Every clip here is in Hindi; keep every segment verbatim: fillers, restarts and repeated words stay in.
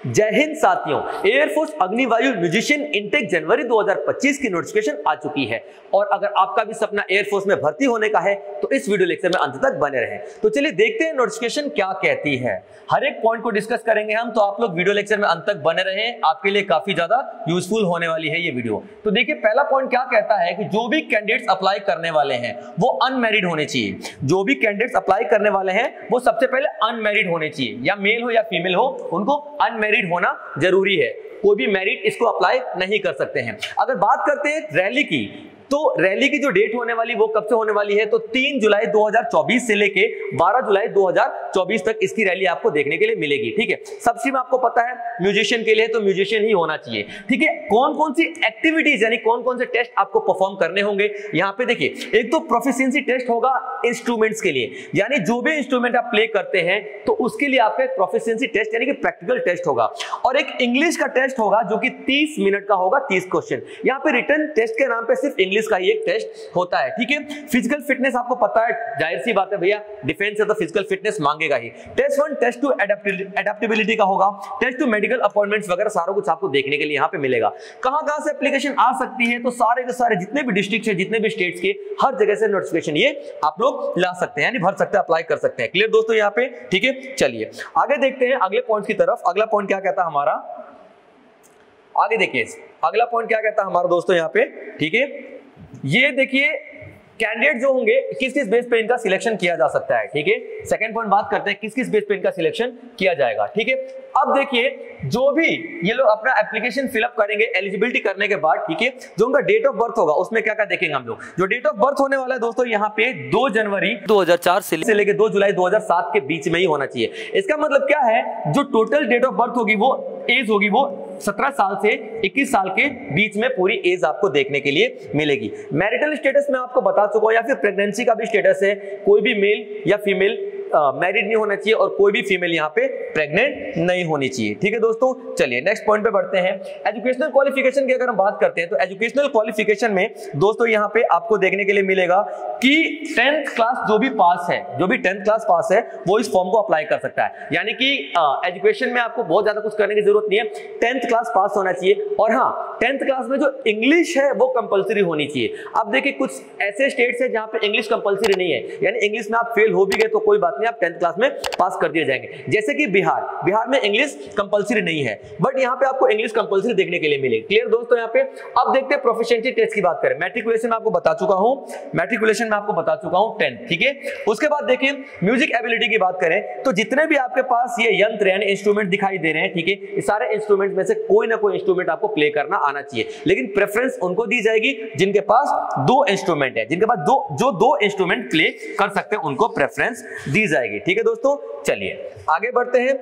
जय हिंद साथियों, एयरफोर्स अग्निवायु म्यूजिशियन इनटेक जनवरी दो हज़ार पच्चीस की नोटिफिकेशन आ चुकी है और अगर आपका भी सपना एयरफोर्स में भर्ती होने का है तो इस वीडियो लेक्चर में अंत तक बने रहें। तो चलिए देखते हैं नोटिफिकेशन क्या कहती है। हर एक पॉइंट को डिस्कस करेंगे हम, तो आप लोग वीडियो लेक्चर में अंत तक बने रहें, आपके लिए काफी ज्यादा यूजफुल होने वाली है ये वीडियो। तो देखिए पहला पॉइंट क्या कहता है कि जो भी कैंडिडेट्स अप्लाई करने वाले हैं वो अनमैरिड होने चाहिए। जो भी कैंडिडेट्स अप्लाई करने वाले हैं वो सबसे पहले अनमैरिड होने चाहिए, या मेल हो या फीमेल हो, उनको अनमैरिड होना जरूरी है। कोई भी मैरिड इसको अप्लाई नहीं कर सकते हैं। अगर बात करते हैं रैली की, तो रैली की जो डेट होने वाली वो कब से होने वाली है, तो तीन जुलाई दो हज़ार चौबीस से लेके बारह जुलाई दो हज़ार चौबीस तक इसकी रैली आपको देखने के लिए मिलेगी। ठीक है, सबसे में आपको पता है म्यूजिशियन के लिए तो म्यूजिशियन ही होना चाहिए। ठीक है, कौन कौन सी एक्टिविटीज यानी कौन कौन से टेस्ट आपको परफॉर्म करने होंगे यहाँ पे देखिए, एक तो प्रोफिशिएंसी टेस्ट होगा इंस्ट्रूमेंट्स के लिए, यानी जो भी इंस्ट्रूमेंट आप प्ले करते हैं तो उसके लिए आपका एक प्रोफिशिएंसी टेस्ट यानी कि प्रैक्टिकल टेस्ट होगा, और एक इंग्लिश का टेस्ट होगा जो कि तीस मिनट का होगा, तीस क्वेश्चन। यहाँ पे रिटन टेस्ट के नाम पे सिर्फ इंग्लिश का ही एक टेस्ट होता है। ठीक है, फिजिकल फिटनेस आपको पता है, जाहिर सी बात है भैया, डिफेंस है तो फिजिकल फिटनेस मांगेगा ही। Test one test two adaptability का होगा, टेस्ट टू मेडिकल अपॉइंटमेंट्स वगैरह सारा कुछ आपको देखने के लिए यहाँ पे मिलेगा। कहां कहां से एप्लीकेशन आ सकती है, तो सारे के सारे जितने भी डिस्ट्रिक्ट है, जितने भी स्टेट्स के, हर जगह से नोटिफिकेशन ये आप लोग ला सकते हैं, यानी भर सकते हैं, अप्लाई कर सकते हैं। क्लियर दोस्तों यहाँ पे? ठीक है, चलिए आगे देखते हैं अगले पॉइंट की तरफ। अगला पॉइंट क्या कहता है हमारा, आगे देखिए अगला पॉइंट क्या कहता है हमारा दोस्तों यहाँ पे। ठीक है, ये देखिए कैंडिडेट जो होंगे किस किस बेस पे इनका सिलेक्शन किया जा सकता है। ठीक है, सेकंड पॉइंट बात करते हैं किस किस बेस पे इनका सिलेक्शन किया जाएगा। ठीक है, अब देखिए जो भी ये लोग अपना एप्लीकेशन फिलअप करेंगे एलिजिबिलिटी करने के बाद, ठीक है, जो उनका डेट ऑफ बर्थ होगा उसमें क्या क्या देखेंगे हम लोग। जो डेट ऑफ बर्थ होने वाला है दोस्तों यहाँ पे दो जनवरी दो हज़ार चार से लेकर दो जुलाई दो हज़ार सात के बीच में ही होना चाहिए। इसका मतलब क्या है, जो टोटल डेट ऑफ बर्थ होगी वो एज होगी वो सत्रह साल से इक्कीस साल के बीच में पूरी एज आपको देखने के लिए मिलेगी। मैरिटल स्टेटस में आपको बता चुका हूं, या फिर प्रेगनेंसी का भी स्टेटस है, कोई भी मेल या फीमेल मैरिड नहीं होना चाहिए और कोई भी फीमेल यहाँ पे प्रेग्नेंट नहीं होनी चाहिए। ठीक है दोस्तों, चलिए नेक्स्ट पॉइंट पे बढ़ते हैं। एजुकेशनल क्वालिफिकेशन की अगर हम बात करते हैं तो एजुकेशनल क्वालिफिकेशन में दोस्तों यहाँ पे आपको देखने के लिए मिलेगा कि टेंथ क्लास जो भी पास है, जो भी टेंथ क्लास पास है वो इस फॉर्म को अप्लाई कर सकता है। यानी कि एजुकेशन में आपको बहुत ज्यादा कुछ करने की जरूरत नहीं है, टेंथ क्लास पास होना चाहिए। और हाँ, टेंथ क्लास में जो इंग्लिश है वो कंपलसरी होनी चाहिए। अब देखिए कुछ ऐसे स्टेट्स है जहां पे इंग्लिश कंपलसरी नहीं है, यानी इंग्लिश में आप फेल हो भी गए तो कोई बात नहीं, आप टेंथ क्लास में पास कर दिए जाएंगे। जैसे कि बिहार, बिहार में इंग्लिश कंपलसरी नहीं है, बट यहाँ पे आपको इंग्लिश कंपलसरी देखने के लिए मिलेगी। क्लियर दोस्तों यहाँ पे? अब देखते हैं प्रोफिशिएंसी टेस्ट की बात करें। मैट्रिकुलेशन में आपको बता चुका हूं, मैट्रिकुलेशन में आपको बता चुका हूं टेंथ। ठीक है, उसके बाद देखिए म्यूजिक एबिलिटी की बात करें तो जितने भी आपके पास ये यंत्र यानी इंस्ट्रूमेंट दिखाई दे रहे हैं, ठीक है, इस सारे इंस्ट्रूमेंट में से कोई ना कोई इंस्ट्रूमेंट आपको प्ले करना आना चाहिए, लेकिन प्रेफरेंस उनको दी जाएगी जिनके पास दो इंस्ट्रूमेंट है, जिनके पास दो जो दो इंस्ट्रूमेंट प्ले कर सकते हैं उनको प्रेफरेंस दी जाएगी। ठीक है दोस्तों, चलिए आगे बढ़ते हैं,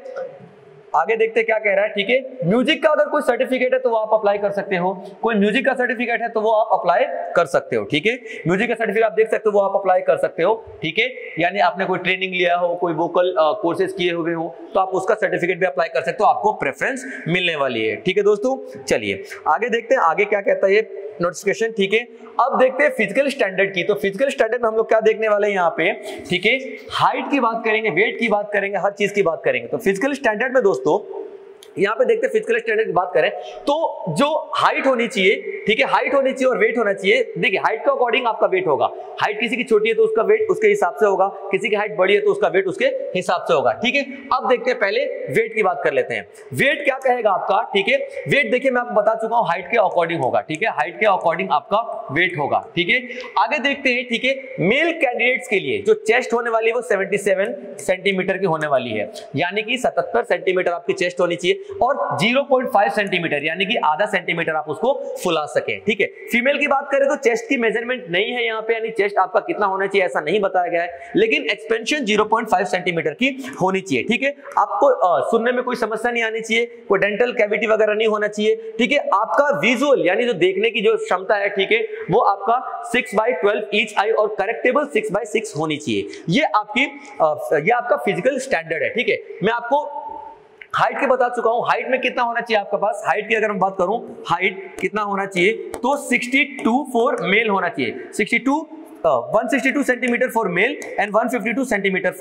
आगे देखते हैं क्या कह रहा है। ठीक है, म्यूजिक का अगर कोई सर्टिफिकेट है तो वो आप अप्लाई कर सकते हो, कोई म्यूजिक का सर्टिफिकेट है तो वो आप अप्लाई कर सकते हो। ठीक है, म्यूजिक का सर्टिफिकेट आप देख सकते हो वो आप अप्लाई कर सकते हो। ठीक है, यानी आपने कोई ट्रेनिंग लिया हो, कोई वोकल कोर्सेज किए हुए हो तो आप उसका सर्टिफिकेट भी अप्लाई कर सकते हो, आपको प्रेफरेंस मिलने वाली है। ठीक है दोस्तों, चलिए आगे देखते हैं आगे क्या कहता है ये नोटिफिकेशन। ठीक है, अब देखते हैं फिजिकल स्टैंडर्ड की। तो फिजिकल स्टैंडर्ड में हम लोग क्या देखने वाले हैं यहाँ पे, ठीक है, हाइट की बात करेंगे, वेट की बात करेंगे, हर चीज की बात करेंगे। तो फिजिकल स्टैंडर्ड में दोस्तों यहाँ पे देखते हैं फिजिकल स्टैंडर्ड की बात करें तो जो हाइट होनी चाहिए, ठीक है, हाइट होनी चाहिए और वेट होना चाहिए। देखिए हाइट के अकॉर्डिंग आपका वेट होगा, हाइट किसी की छोटी है तो उसका वेट उसके हिसाब से होगा, किसी की हाइट बड़ी है तो उसका वेट उसके हिसाब से होगा। ठीक है, अब देखते हैं पहले वेट की बात कर लेते हैं। वेट क्या कहेगा आपका, ठीक है, वेट देखिए मैं आपको बता चुका हूं हाइट के अकॉर्डिंग होगा। ठीक है, हाइट के अकॉर्डिंग आपका वेट होगा। ठीक है, आगे देखते हैं, ठीक है, मेल कैंडिडेट्स के लिए जो चेस्ट होने वाली है वो सतहत्तर सेंटीमीटर की होने वाली है, यानी कि सतहत्तर सेंटीमीटर आपकी चेस्ट होनी चाहिए और ज़ीरो पॉइंट फाइव सेंटीमीटर यानी कि आधा सेंटीमीटर आप उसको फुला सके। ठीक है, फीमेल की बात करें तो चेस्ट की मेजरमेंट नहीं है यहाँ पे, यानी चेस्ट आपका कितना होना चाहिए ऐसा नहीं बताया गया है, लेकिन expansion zero point five centimetre की होनी चाहिए। ठीक है, आपको आ, सुनने में कोई समस्या नहीं आनी चाहिए, कोई डेंटल कैविटी वगैरह नहीं होना चाहिए। ठीक है, आपका विजुअल यानी जो देखने की जो क्षमता है, ठीक है, वो आपका six by twelve each eye और करेक्टेबल सिक्स बाई सिक्स होनी चाहिए। ये आपकी आ, ये आपका फिजिकल स्टैंडर्ड है। ठीक है, मैं आपको हाइट के बता चुका हूं, हाइट में कितना होना चाहिए आपके पास, हाइट की अगर मैं बात करूं हाइट कितना होना चाहिए तो बासठ फॉर मेल होना चाहिए, बासठ one sixty two centimetre for male and one fifty two centimetre for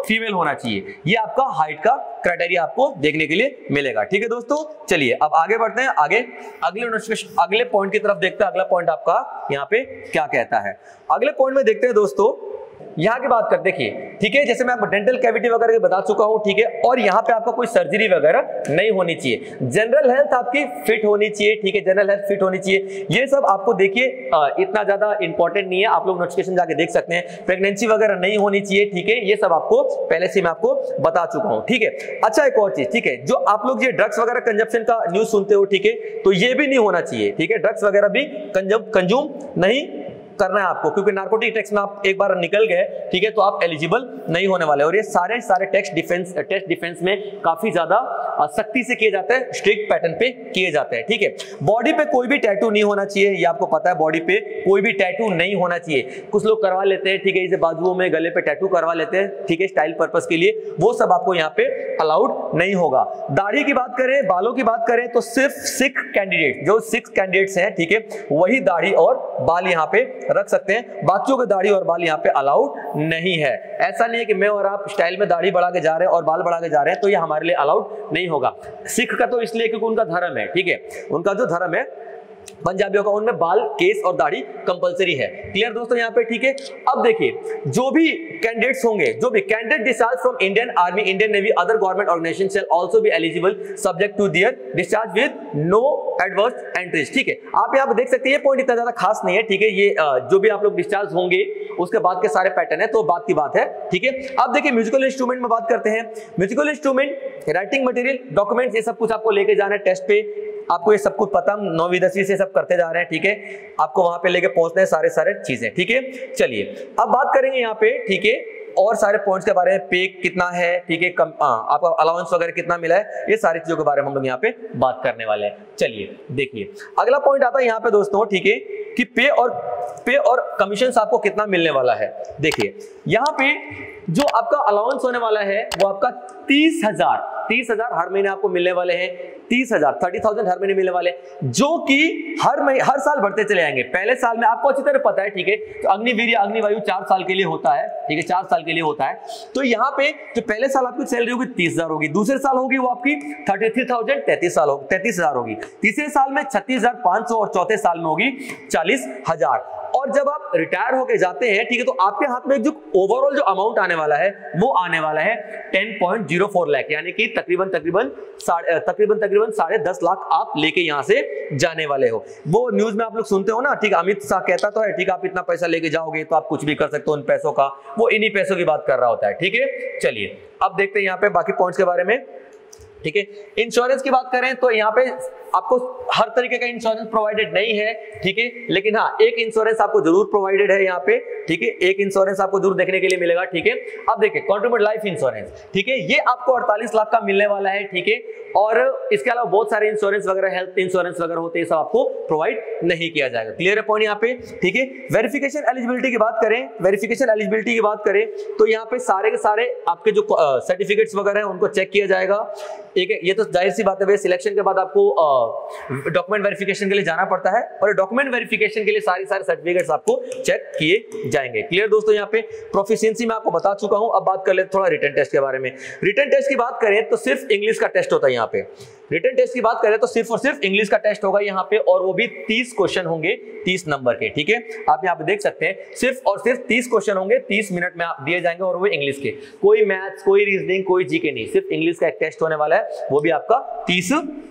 female होना चाहिए। ये आपका हाइट का क्राइटेरिया आपको देखने के लिए मिलेगा। ठीक है दोस्तों, चलिए अब आगे बढ़ते हैं। आगे अगले नोटिफिकेशन अगले पॉइंट की तरफ देखते हैं। अगला पॉइंट आपका यहाँ पे क्या कहता है। अगले पॉइंट में देखते हैं दोस्तों, यहाँ की बात कर देखिए, ठीक है, जैसे मैं आपको डेंटल कैविटी वगैरह की बता चुका हूं, ठीक है, और यहाँ पे आपका कोई सर्जरी वगैरह नहीं होनी चाहिए। जनरल हेल्थ आपकी फिट होनी चाहिए, ठीक है, जनरल हेल्थ फिट होनी चाहिए। ये सब आपको देखिए इतना ज्यादा इंपॉर्टेंट नहीं है, आप लोग नोटिफिकेशन जाके देख सकते हैं। प्रेगनेंसी वगैरह नहीं होनी चाहिए, ठीक है, ये सब आपको पहले से मैं आपको बता चुका हूं। ठीक है, अच्छा एक और चीज, ठीक है, जो आप लोग ये ड्रग्स वगैरह कंजप्शन का न्यूज सुनते हो, ठीक है, तो ये भी नहीं होना चाहिए। ठीक है, ड्रग्स वगैरह भी कंज्यूम नहीं करना है आपको, क्योंकि नार्कोटिक टैक्स में आप एक बार निकल गए, ठीक है, तो आप एलिजिबल नहीं होने वाले। और ये सारे सारे टैक्स डिफेंस टेस्ट डिफेंस में काफी ज्यादा सख्ती से किए जाते हैं, स्ट्रिक्ट पैटर्न पे किए जाते हैं। ठीक है, बॉडी पे कोई भी टैटू नहीं होना चाहिए, ये आपको पता है, बॉडी पे कोई भी टैटू नहीं होना चाहिए। कुछ लोग करवा लेते हैं, ठीक है, जैसे बाजुओं में गले पे टैटू करवा लेते हैं, ठीक है, स्टाइल पर्पस के लिए, वो सब आपको यहाँ पे अलाउड नहीं होगा। दाढ़ी की बात करें, बालों की बात करें, तो सिर्फ सिख कैंडिडेट जो सिक्स कैंडिडेट्स हैं, ठीक है, वही दाढ़ी और बाल यहाँ पे रख सकते हैं। बाकियों की दाढ़ी और बाल यहाँ पे अलाउड नहीं है। ऐसा नहीं है कि मैं और आप स्टाइल में दाढ़ी बढ़ा के जा रहे हैं और बाल बढ़ा के जा रहे हैं तो ये हमारे लिए अलाउड नहीं होगा। सिख का तो इसलिए क्योंकि उनका धर्म है, ठीक है, उनका जो धर्म है पंजाबियों का, उनमें बाल, केस और दाढ़ी कंपलसरी है। क्लियर दोस्तों यहाँ पे, ठीक है। अब देखिए, जो भी कैंडिडेट्स होंगे, जो भी candidate discharge from Indian army, Indian navy, other government organisation shall also be eligible subject to their discharge with no adverse entries. ठीक है, आप यहाँ पे देख सकते हैं, ये पॉइंट इतना ज्यादा खास नहीं है, ठीक है, ये जो भी आप लोग डिस्चार्ज होंगे उसके बाद के सारे पैटर्न है, तो बात की बात है। ठीक है, अब देखिए म्यूजिकल इंस्ट्रूमेंट में बात करते हैं। Musical instrument, writing material, documents, ये सब कुछ आपको लेके जाना है टेस्ट पे, आपको ये सब कुछ पता, नौवीं दसवीं से सब करते जा रहे हैं। ठीक है, आपको वहां पे लेके पहुंचना है सारे सारे चीजें। ठीक है, चलिए अब बात करेंगे यहाँ पे, ठीक है, और सारे पॉइंट्स के बारे में, पे कितना है, ठीक है, आपका अलाउंस वगैरह कितना मिला है, ये सारी चीजों के बारे में हम लोग यहाँ पे बात करने वाले हैं। चलिए देखिए, अगला पॉइंट आता है यहाँ पे दोस्तों, ठीक है, कि पे और पे और कमीशन आपको कितना मिलने वाला है। देखिए यहाँ पे जो आपका अलाउंस होने वाला है वो आपका तीस हजार तीस हजार हर महीने आपको मिलने वाले हैं। तीस हजार थर्टी थाउजेंड हर महीने मिलने वाले, जो कि हर महीने हर साल बढ़ते चले जाएंगे। पहले साल में आपको अच्छी तरह पता है, ठीक है, तो अग्निवीर या अग्निवायु चार साल के लिए होता है, ठीक है, चार साल के लिए होता है। तो यहाँ पे जो पहले साल आपकी सैलरी होगी तीस हजार होगी, दूसरे साल होगी वो आपकी थर्टी थ्री थाउजेंड तैतीस साल होगी तैतीस हजार होगी, तीसरे साल में छत्तीस हजार पांच सौ और चौथे साल में होगी चालीस हजार। और जब आप रिटायर होके जाते हैं, ठीक है, तो आपके हाथ में जो ओवरऑल जो अमाउंट आने वाला है वो आने वाला है ten point zero four lakh, यानी कि तकरीबन तकरीबन तकरीबन तकरीबन साढ़े दस लाख आप लेके यहां से जाने वाले हो। वो न्यूज में आप लोग सुनते हो ना, ठीक, अमित शाह कहता तो है, ठीक, आप इतना पैसा लेके जाओगे तो आप कुछ भी कर सकते हो उन पैसों का, वो इन्हीं पैसों की बात कर रहा होता है। ठीक है, चलिए अब देखते हैं यहाँ पे बाकी पॉइंट्स के बारे में। ठीक है, इंश्योरेंस की बात करें तो यहाँ पे आपको हर तरीके का इंश्योरेंस प्रोवाइडेड नहीं है, ठीक है, लेकिन हाँ एक इंश्योरेंस आपको जरूर प्रोवाइडेड है यहाँ पे। ठीक है, एक इंश्योरेंस आपको जरूर देखने के लिए मिलेगा। ठीक है, अब देखिए कंट्रीब्यूट लाइफ इंश्योरेंस, ठीक है, ये आपको अड़तालीस लाख का मिलने वाला है। ठीक है, और इसके अलावा बहुत सारे इंश्योरेंस वगैरह, हेल्थ इंश्योरेंस वगैरह होते हैं, सब आपको प्रोवाइड नहीं किया जाएगा। क्लियर है पॉइंट यहाँ पे। ठीक है, वेरिफिकेशन एलिजिबिलिटी की बात करें, वेरिफिकेशन एलिजिबिलिटी की बात करें तो यहाँ पे सारे के सारे आपके जो सर्टिफिकेट्स वगैरह हैं उनको चेक किया जाएगा। ठीक है, ये तो जाहिर सी बात है, सिलेक्शन के बाद आपको डॉक्यूमेंट वेरिफिकेशन के लिए जाना पड़ता है, और डॉक्यूमेंट वेरिफिकेशन के लिए सारी सारे सर्टिफिकेट्स आपको चेक किए जाएंगे। क्लियर दोस्तों, यहाँ पे प्रोफिशिएंसी में आपको बता चुका हूं। अब बात कर लेते थोड़ा रिटन टेस्ट के बारे में। रिटन टेस्ट की बात करें तो सिर्फ इंग्लिश का टेस्ट होता है यहाँ पे। रिटन टेस्ट की बात करें तो सिर्फ और सिर्फ इंग्लिश का टेस्ट होगा यहाँ पे, और वो भी तीस क्वेश्चन होंगे तीस नंबर के। ठीक है, आप यहाँ पे देख सकते हैं, सिर्फ और सिर्फ तीस क्वेश्चन होंगे, तीस मिनट में आप दिए जाएंगे, और वो इंग्लिश के, कोई मैथ्स, कोई रीजनिंग, कोई जीके नहीं, सिर्फ इंग्लिश का एक टेस्ट होने वाला है, वो भी आपका तीस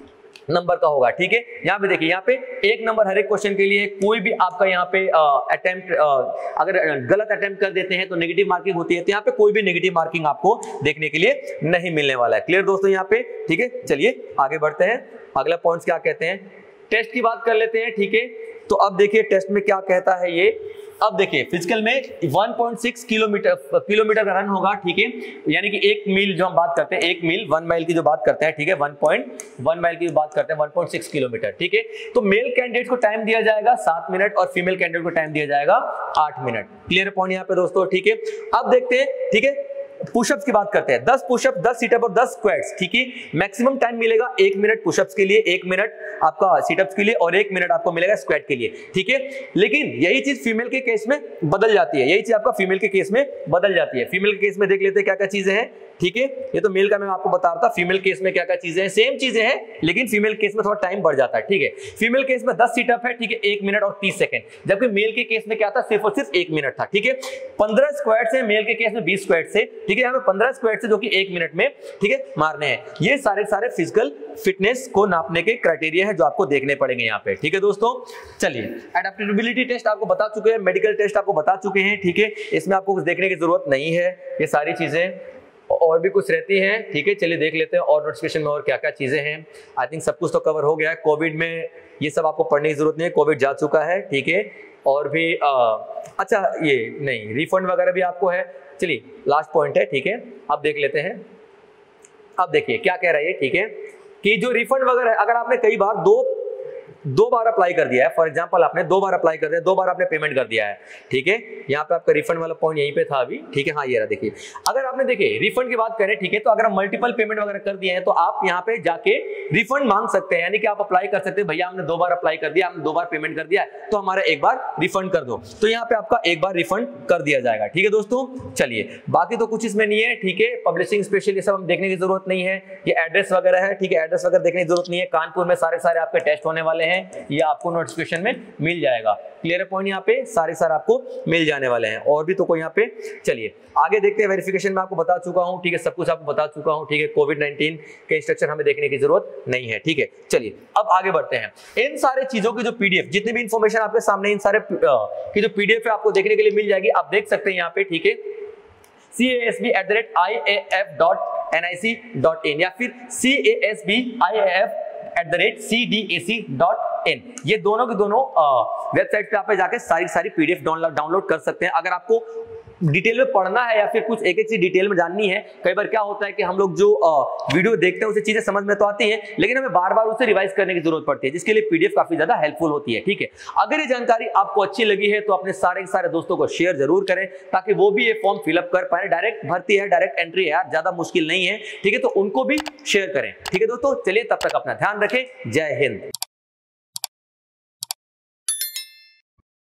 नंबर का होगा। ठीक है, यहाँ पे देखिए, यहाँ पे एक नंबर हर एक क्वेश्चन के लिए। कोई भी आपका यहाँ पे अटेम्प्ट अगर गलत अटेम्प्ट कर देते हैं तो नेगेटिव मार्किंग होती है, तो यहाँ पे कोई भी नेगेटिव मार्किंग आपको देखने के लिए नहीं मिलने वाला है। क्लियर दोस्तों यहाँ पे। ठीक है, चलिए आगे बढ़ते हैं। अगला पॉइंट्स क्या कहते हैं, टेस्ट की बात कर लेते हैं। ठीक है, तो अब देखिए टेस्ट में क्या कहता है ये। अब देखिए फिजिकल में one point six kilometre kilometre का रन होगा। ठीक है, यानी कि एक मील जो हम बात करते हैं, एक मील वन माइल की जो बात करते हैं, ठीक है, वन पॉइंट वन माइल की बात करते हैं, वन पॉइंट सिक्स किलोमीटर। ठीक है, तो मेल कैंडिडेट को टाइम दिया जाएगा सात मिनट और फीमेल कैंडिडेट को टाइम दिया जाएगा आठ मिनट। क्लियर पॉइंट यहाँ पे दोस्तों। ठीक है, अब देखते हैं, ठीक है, पुशअप्स की बात करते हैं। दस पुशअप, दस सीटअप और दस स्क्वाट्स। ठीक है, मैक्सिमम टाइम मिलेगा एक मिनट पुशअप्स के लिए, एक मिनट आपका सिटअप्स के लिए और एक मिनट आपको मिलेगा स्क्वाट के लिए, ठीक है। लेकिन यही चीज फीमेल के केस में बदल जाती है, यही चीज आपका फीमेल के केस में बदल जाती है। फीमेल के केस में देख लेते हैं क्या क्या चीजें हैं, ठीक है। ये तो मेल का मैं आपको बता रहा था, फीमेल केस में क्या क्या चीजें हैं, सेम चीजें हैं लेकिन फीमेल केस में थोड़ा टाइम बढ़ जाता है, ठीक है। फीमेल केस में दस सिटअप है, ठीक है, एक मिनट और तीस सेकंड, जबकि मेल के केस में क्या था, सिर्फ और सिर्फ एक मिनट था, ठीक है। पंद्रह स्क्वाट्स है मेल के केस में, बीस स्क्वाट्स है, ठीक है। यहाँ पे पंद्रह स्क्वाट्स है जो कि एक मिनट में, ठीक है, मारने हैं। ये सारे सारे फिजिकल फिटनेस को नापने के क्राइटेरिया है जो आपको देखने पड़ेंगे यहाँ पे, ठीक है दोस्तों। चलिए, एडेप्टेबिलिटी टेस्ट आपको बता चुके हैं, मेडिकल टेस्ट आपको बता चुके हैं, ठीक है। इसमें आपको कुछ देखने की जरूरत नहीं है, ये सारी चीजें और भी कुछ रहती हैं, ठीक है। चलिए देख लेते हैं और नोटिफिकेशन में और क्या क्या चीजें हैं। आई थिंक सब कुछ तो कवर हो गया है। कोविड में ये सब आपको पढ़ने की जरूरत नहीं है, कोविड जा चुका है, ठीक है। और भी आ, अच्छा ये नहीं, रिफंड वगैरह भी आपको है। चलिए लास्ट पॉइंट है, ठीक है, अब देख लेते हैं। अब देखिए क्या कह रहा है, ठीक है, कि जो रिफंड वगैरह है, अगर आपने कई बार दो दो बार अप्लाई कर दिया है, फॉर एग्जांपल आपने दो बार अप्लाई कर दिया, दो बार आपने पेमेंट कर दिया है, ठीक है। यहाँ पे आपका रिफंड वाला पॉइंट यहीं पे था अभी, ठीक है। हाँ ये रहा, देखिए अगर आपने देखिए रिफंड की बात करें, ठीक है, तो अगर हम मल्टीपल पेमेंट वगैरह कर दिए हैं तो आप यहाँ पे जाके रिफंड मांग सकते हैं, यानी कि आप अप्लाई कर सकते हैं, भैया हमने दो बार अप्लाई कर दिया, हमने दो बार पेमेंट कर दिया है, तो हमारा एक बार रिफंड कर दो, तो यहाँ पे आपका एक बार रिफंड कर दिया जाएगा, ठीक है दोस्तों। चलिए बाकी तो कुछ इसमें नहीं है, ठीक है। पब्लिशिंग स्पेशल ये सब हम देखने की जरूरत नहीं है, ये एड्रेस वगैरह है, ठीक है, एड्रेस वगैरह देखने की जरूरत नहीं है। कानपुर में सारे सारे आपके टेस्ट होने वाले हैं, ये आपको नोटिफिकेशन में मिल जाएगा। क्लियर पॉइंट यहाँ पे सारे सारे आपको मिल जाने वाले हैं, और भी तो कोई यहाँ पे। चलिए आगे देखते हैं। वेरिफिकेशन में आपको बता चुका हूं, ठीक है, सब कुछ आपको बता चुका हूं, ठीक है। कोविड नाइनटीन के इंस्ट्रक्शन हमें देखने की जरूरत नहीं है, ठीक है। चलिए अब आगे बढ़ते हैं। इन सारे चीजों की जो पीडीएफ, जितनी भी इंफॉर्मेशन आपके सामने, इन सारे की जो पीडीएफ है आपको देखने के लिए मिल जाएगी, आप देख सकते हैं यहाँ पे, ठीक है। C A S B at the rate I A F dot N I C dot in या फिर C A S B I A F at the rate C D A C dot in, ये दोनों के दोनों वेबसाइट पे आप जाके सारी सारी पीडीएफ डाउनलोड कर सकते हैं। अगर आपको डिटेल में पढ़ना है या फिर कुछ एक एक चीज डिटेल में जाननी है, कई बार क्या होता है कि हम लोग जो वीडियो देखते हैं उसे चीजें समझ में तो आती हैं, लेकिन हमें बार बार उसे रिवाइज करने की जरूरत पड़ती है, जिसके लिए पीडीएफ काफी ज्यादा हेल्पफुल होती है, ठीक है। अगर ये जानकारी आपको अच्छी लगी है तो अपने सारे के सारे दोस्तों को शेयर जरूर करें, ताकि वो भी ये फॉर्म फिलअप कर पाए। डायरेक्ट भर्ती है, डायरेक्ट एंट्री है यार, ज्यादा मुश्किल नहीं है, ठीक है, तो उनको भी शेयर करें, ठीक है दोस्तों। चलिए तब तक अपना ध्यान रखें, जय हिंद।